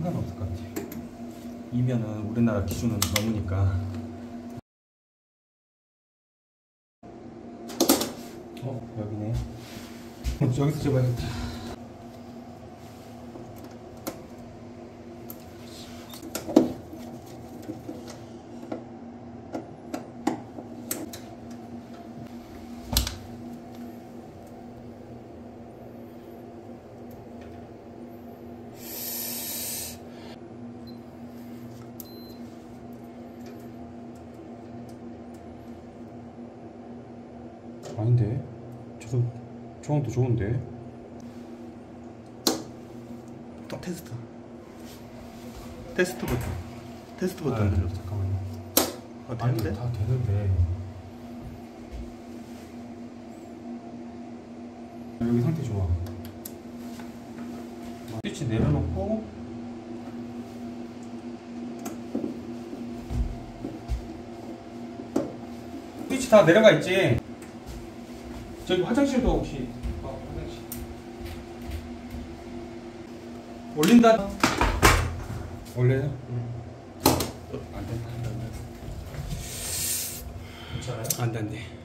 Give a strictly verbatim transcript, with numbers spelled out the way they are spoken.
상관없을 것 같아. 이면은 우리나라 기준은 넘으니까. 어, 여기네. 여기서 잡아야겠다. 아닌데? 저 저건 더 좋은데? 또 테스트 테스트 버튼 테스트 버튼 눌러. 잠깐만요. 아, 되는데? 아니, 다 되는데 여기 상태 좋아. 스위치 내려놓고 스위치 다 내려가 있지? 저기 화장실도 혹시 어, 화장실 올린다. 올려요? 응. 안 된다. 괜찮아요? 안 돼, 안 돼.